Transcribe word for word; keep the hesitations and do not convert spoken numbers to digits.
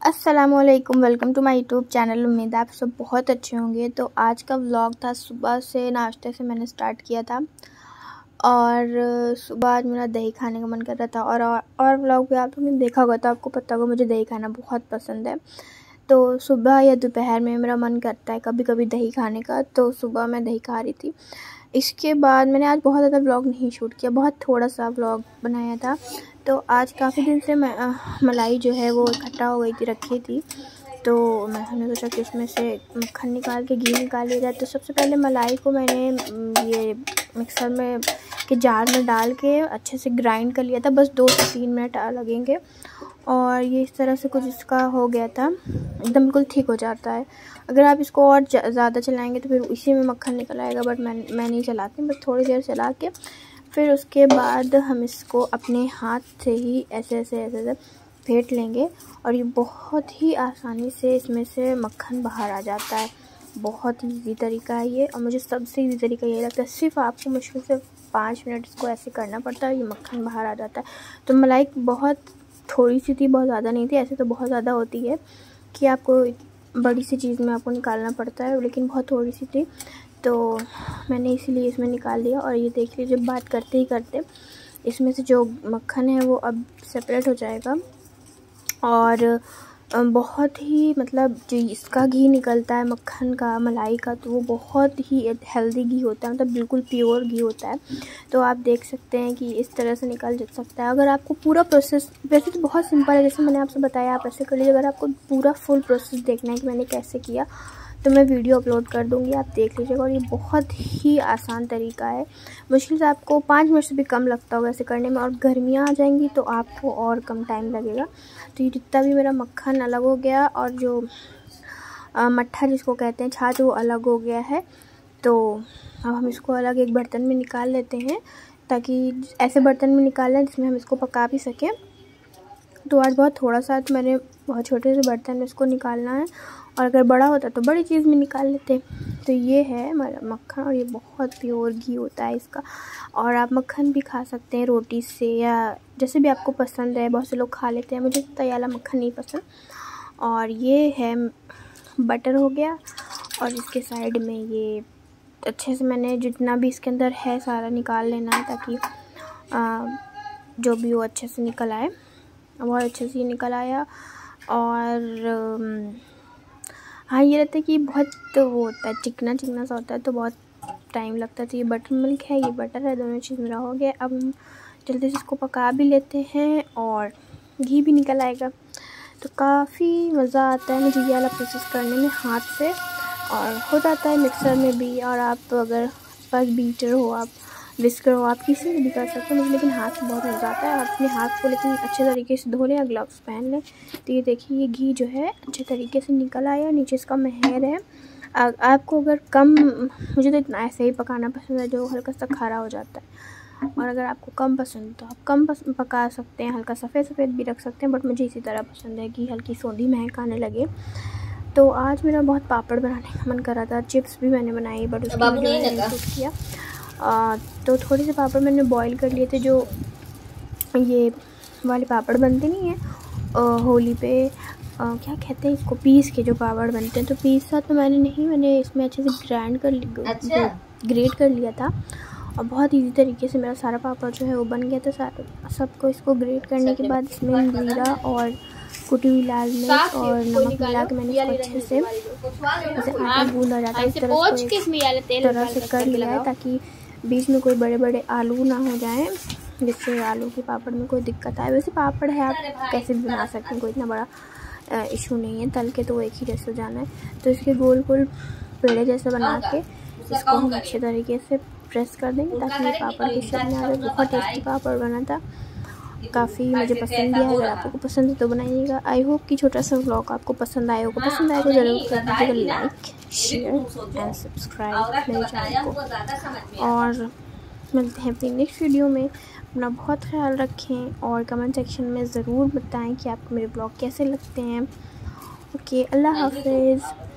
अस्सलामुअलैकुम, welcome to my YouTube channel. उम्मीद है आप सब बहुत अच्छे होंगे। तो आज का व्लॉग था, सुबह से नाश्ते से मैंने स्टार्ट किया था और सुबह आज मेरा दही खाने का मन कर रहा था। और और व्लॉग भी आप लोगों ने देखा होगा तो आपको पता होगा मुझे दही खाना बहुत पसंद है। तो सुबह या दोपहर में मेरा मन करता है कभी कभी दही खाने का, तो सुबह मैं दही खा रही थी। इसके बाद मैंने आज बहुत ज़्यादा व्लॉग नहीं शूट किया, बहुत थोड़ा सा व्लॉग बनाया था। तो आज काफ़ी दिन से मैं आ, मलाई जो है वो इकट्ठा हो गई थी, रखी थी। तो मैंने सोचा कि उसमें से मक्खन निकाल के घी निकाल लिया जाए। तो सबसे पहले मलाई को मैंने ये मिक्सर में के जार में डाल के अच्छे से ग्राइंड कर लिया था। बस दो से तीन मिनट लगेंगे और ये इस तरह से कुछ इसका हो गया था, एकदम बिल्कुल ठीक हो जाता है। अगर आप इसको और ज़्यादा चलाएंगे तो फिर इसी में मक्खन निकल आएगा, बट मैं मैं नहीं चलाती, बस थोड़ी देर चला के फिर उसके बाद हम इसको अपने हाथ से ही ऐसे ऐसे ऐसे ऐसे फेंट लेंगे और ये बहुत ही आसानी से इसमें से मक्खन बाहर आ जाता है। बहुत ईजी तरीका है ये, और मुझे सबसे ईजी तरीका ये लगता है। सिर्फ आपको मुश्किल से पाँच मिनट इसको ऐसे करना पड़ता है, ये मक्खन बाहर आ जाता है। तो मलाई बहुत थोड़ी सी थी, बहुत ज़्यादा नहीं थी। ऐसे तो बहुत ज़्यादा होती है कि आपको बड़ी सी चीज़ में आपको निकालना पड़ता है, लेकिन बहुत थोड़ी सी थी तो मैंने इसीलिए इसमें निकाल लिया। और ये देख लीजिए, बात करते ही करते इसमें से जो मक्खन है वो अब सेपरेट हो जाएगा। और बहुत ही मतलब जो इसका घी निकलता है मक्खन का, मलाई का, तो वो बहुत ही हेल्दी घी होता है, मतलब बिल्कुल प्योर घी होता है। तो आप देख सकते हैं कि इस तरह से निकल सकता है। अगर आपको पूरा प्रोसेस, वैसे तो बहुत सिंपल है, जैसे मैंने आपसे बताया आप ऐसे कर लीजिए। अगर आपको पूरा फुल प्रोसेस देखना है कि मैंने कैसे किया तो मैं वीडियो अपलोड कर दूंगी, आप देख लीजिएगा। और ये बहुत ही आसान तरीका है, मुश्किल से आपको पाँच मिनट से भी कम लगता होगा ऐसे करने में। और गर्मियाँ आ जाएंगी तो आपको और कम टाइम लगेगा। तो ये जितना भी मेरा मक्खन अलग हो गया और जो आ, मट्ठा जिसको कहते हैं, छाछ, वो अलग हो गया है। तो अब हम इसको अलग एक बर्तन में निकाल लेते हैं, ताकि ऐसे बर्तन में निकाल लें जिसमें हम इसको पका भी सकें। तो आज बहुत थोड़ा सा, तो मैंने बहुत छोटे से बर्तन में इसको निकालना है, और अगर बड़ा होता तो बड़ी चीज़ में निकाल लेते। तो ये है हमारा मक्खन, और ये बहुत प्योर घी होता है इसका। और आप मक्खन भी खा सकते हैं रोटी से, या जैसे भी आपको पसंद है। बहुत से लोग खा लेते हैं, मुझे तो ये वाला मक्खन नहीं पसंद। और ये है बटर हो गया, और इसके साइड में ये अच्छे से मैंने जितना भी इसके अंदर है सारा निकाल लेना है, ताकि आ, जो भी वो अच्छे से निकल आए। बहुत अच्छे से निकल आया। और हाँ, ये रहता है कि बहुत तो वो होता है, चिकना चिकना सा होता है, तो बहुत टाइम लगता है। तो ये बटर मिल्क है, ये बटर है, दोनों चीज़ मेरा हो गया। अब हम जल्दी से इसको पका भी लेते हैं और घी भी निकल आएगा। तो काफ़ी मज़ा आता है मुझे ये वाला प्रोसेस करने में हाथ से, और हो जाता है मिक्सर में भी। और आप अगर पास बीटर हो, आप विस्कर हो, आप किसी से भी कर सकते हो, लेकिन हाथ से बहुत मज़ा आता है। आप अपने हाथ को लेकिन अच्छे तरीके से धो लें या ग्लव्स पहन लें। तो ये देखिए, ये घी जो है अच्छे तरीके से निकल आया। नीचे इसका महर है। आ, आपको अगर कम, मुझे तो इतना ऐसे ही पकाना पसंद है जो हल्का सा खारा हो जाता है। और अगर आपको कम पसंद तो आप कम पका सकते हैं, हल्का सफ़ेद सफ़ेद भी रख सकते हैं, बट मुझे इसी तरह पसंद है कि हल्की सौंधी महक आने लगे। तो आज मेरा बहुत पापड़ बनाने का मन कर रहा था। चिप्स भी मैंने बनाई, बट उसको मैंने कुछ किया। आ, तो थोड़े से पापड़ मैंने बॉईल कर लिए थे, जो ये वाले पापड़ बनते नहीं हैं होली पे, आ, क्या कहते हैं इसको, पीस के जो पापड़ बनते हैं। तो पीसा तो मैंने नहीं, मैंने इसमें अच्छे से ग्राइंड कर अच्छा। ग्रेट कर लिया था, और बहुत इजी तरीके से मेरा सारा पापड़ जो है वो बन गया था। सारा सबको इसको ग्रेट करने के बाद इसमें जीरा और कुटी हुई लाल मिर्च और नमक मिला के मैंने इसको अच्छे से जैसे आटा गूंदा जाता है इस तरह से तरह से कर लिया है, ताकि बीच में कोई बड़े बड़े आलू ना हो जाएं, जिससे आलू के पापड़ में कोई दिक्कत आए। वैसे पापड़ है, आप कैसे भी बना सकते हैं, कोई इतना बड़ा इशू नहीं है। तल के तो वो एक ही जैसे जाना है। तो इसके गोल गोल पेड़े जैसे बना के इसको हम अच्छे तरीके से प्रेस कर देंगे, ताकि ये पापड़ की शेप में आ जाए। बहुत टेस्टी पापड़ बना था, काफ़ी मुझे पसंद भी है। अगर आपको पसंद है तो बनाइएगा। आई होप कि छोटा सा व्लॉग आपको पसंद आया होगा। पसंद आए तो ज़रूर कर दीजिएगा लाइक, शेयर एंड सब्सक्राइब मेरे चैनल को। और मिलते हैं अपनी नेक्स्ट वीडियो में। अपना बहुत ख्याल रखें, और कमेंट सेक्शन में ज़रूर बताएं कि आपको मेरे ब्लॉग कैसे लगते हैं। ओके, अल्लाह हाफिज़।